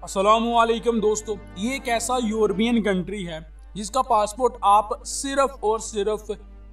अस्सलामुअलैकुम दोस्तों, ये एक ऐसा यूरोपियन कंट्री है जिसका पासपोर्ट आप सिर्फ और सिर्फ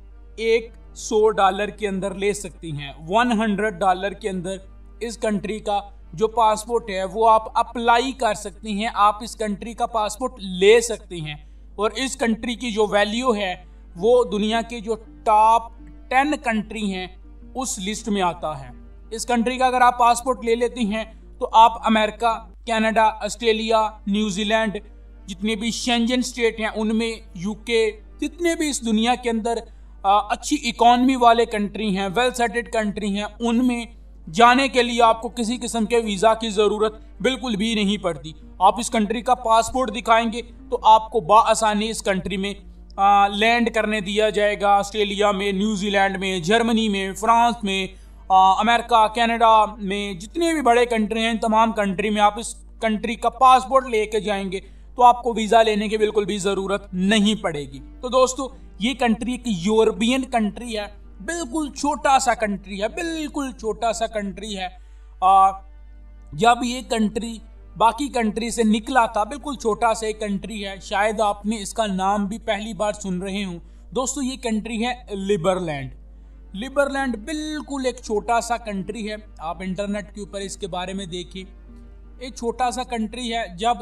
$100 के अंदर ले सकती हैं। $100 के अंदर इस कंट्री का जो पासपोर्ट है वो आप अप्लाई कर सकती हैं। आप इस कंट्री का पासपोर्ट ले सकती हैं और इस कंट्री की जो वैल्यू है वो दुनिया के जो टॉप 10 कंट्री हैं उस लिस्ट में आता है। इस कंट्री का अगर आप पासपोर्ट ले लेती हैं तो आप अमेरिका, कनाडा, ऑस्ट्रेलिया, न्यूजीलैंड, जितने भी शेंजन स्टेट हैं उनमें, यूके, जितने भी इस दुनिया के अंदर अच्छी इकॉनमी वाले कंट्री हैं, वेल सेटेड कंट्री हैं, उनमें जाने के लिए आपको किसी किस्म के वीज़ा की ज़रूरत बिल्कुल भी नहीं पड़ती। आप इस कंट्री का पासपोर्ट दिखाएंगे तो आपको बाआसानी इस कंट्री में लैंड करने दिया जाएगा। ऑस्ट्रेलिया में, न्यूजीलैंड में, जर्मनी में, फ्रांस में, अमेरिका, कनाडा में, जितने भी बड़े कंट्री हैं तमाम कंट्री में आप इस कंट्री का पासपोर्ट लेके जाएंगे तो आपको वीज़ा लेने की बिल्कुल भी ज़रूरत नहीं पड़ेगी। तो दोस्तों, ये कंट्री एक यूरोपियन कंट्री है, बिल्कुल छोटा सा कंट्री है, बिल्कुल छोटा सा कंट्री है। जब ये कंट्री बाकी कंट्री से निकला था, बिल्कुल छोटा सा एक कंट्री है, शायद आपने इसका नाम भी पहली बार सुन रहे हो। दोस्तों, ये कंट्री है लिबरलैंड। लिबरलैंड बिल्कुल एक छोटा सा कंट्री है, आप इंटरनेट के ऊपर इसके बारे में देखिए। एक छोटा सा कंट्री है। जब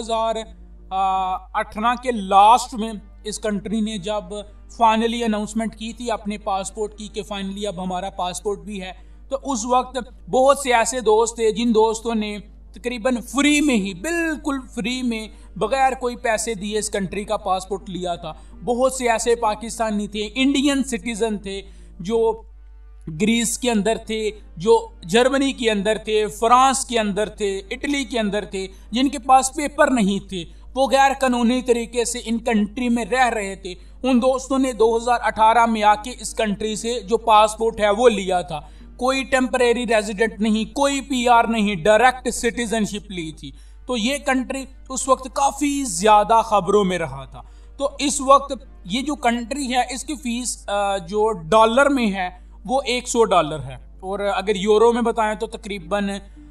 2018 के लास्ट में इस कंट्री ने जब फाइनली अनाउंसमेंट की थी अपने पासपोर्ट की कि फाइनली अब हमारा पासपोर्ट भी है, तो उस वक्त बहुत से ऐसे दोस्त थे जिन दोस्तों ने तकरीबन फ्री में ही, बिल्कुल फ्री में, बगैर कोई पैसे दिए इस कंट्री का पासपोर्ट लिया था। बहुत से ऐसे पाकिस्तानी थे, इंडियन सिटीजन थे, जो ग्रीस के अंदर थे, जो जर्मनी के अंदर थे, फ्रांस के अंदर थे, इटली के अंदर थे, जिनके पास पेपर नहीं थे, वो गैर कानूनी तरीके से इन कंट्री में रह रहे थे। उन दोस्तों ने 2018 में आके इस कंट्री से जो पासपोर्ट है वो लिया था। कोई टेम्परेरी रेजिडेंट नहीं, कोई पीआर नहीं, डायरेक्ट सिटीजनशिप ली थी। तो ये कंट्री उस वक्त काफ़ी ज़्यादा खबरों में रहा था। तो इस वक्त ये जो कंट्री है इसकी फ़ीस जो डॉलर में है वो $100 है, और अगर यूरो में बताएं तो तकरीबन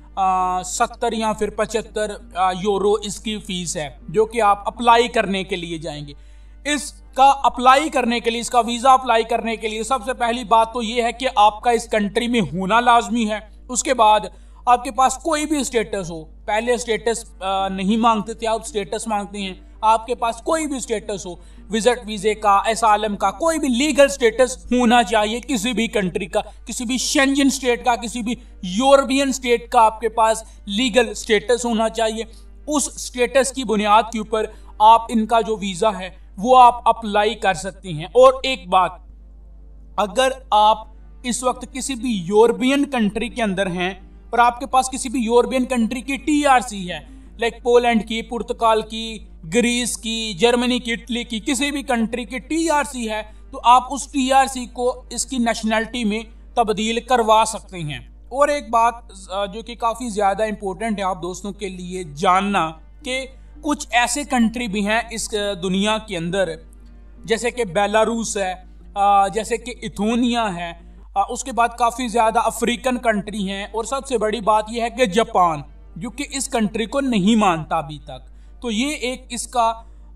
70 या फिर 75 यूरो इसकी फ़ीस है, जो कि आप अप्लाई करने के लिए जाएंगे। इसका अप्लाई करने के लिए, इसका वीज़ा अप्लाई करने के लिए सबसे पहली बात तो ये है कि आपका इस कंट्री में होना लाजमी है। उसके बाद आपके पास कोई भी स्टेटस हो, पहले स्टेटस नहीं मांगते थे, आप स्टेटस मांगते हैं। आपके पास कोई भी स्टेटस हो, विजिट वीज़े का, एसाइलम का, कोई भी लीगल स्टेटस होना चाहिए किसी भी कंट्री का, किसी भी शेंजन स्टेट का, किसी भी यूरोपियन स्टेट का आपके पास लीगल स्टेटस होना चाहिए। उस स्टेटस की बुनियाद के ऊपर आप इनका जो वीज़ा है वो आप अप्लाई कर सकती हैं। और एक बात, अगर आप इस वक्त किसी भी यूरोपियन कंट्री के अंदर हैं और आपके पास किसी भी यूरोपियन कंट्री की TRC है, लाइक पोलैंड की, पुर्तगाल की, ग्रीस की, जर्मनी की, इटली की, किसी भी कंट्री की TRC है, तो आप उस TRC को इसकी नेशनैलिटी में तब्दील करवा सकते हैं। और एक बात जो कि काफ़ी ज़्यादा इम्पोर्टेंट है आप दोस्तों के लिए जानना, कि कुछ ऐसे कंट्री भी हैं इस दुनिया के अंदर, जैसे कि बेलारूस है, जैसे कि इथोनिया है, उसके बाद काफ़ी ज़्यादा अफ्रीकन कंट्री हैं, और सबसे बड़ी बात यह है कि जापान, जो कि इस कंट्री को नहीं मानता अभी तक। तो ये एक इसका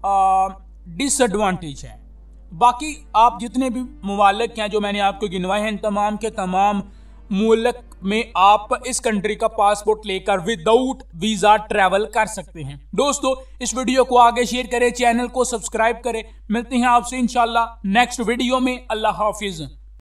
डिसएडवांटेज है। बाकी आप जितने भी मुमालिक हैं जो मैंने आपको गिनवाए हैं, तमाम के तमाम मुल्क में आप इस कंट्री का पासपोर्ट लेकर विदाउट वीज़ा ट्रैवल कर सकते हैं। दोस्तों, इस वीडियो को आगे शेयर करें, चैनल को सब्सक्राइब करें। मिलते हैं आपसे इंशाल्लाह नेक्स्ट वीडियो में। अल्लाह हाफिज़।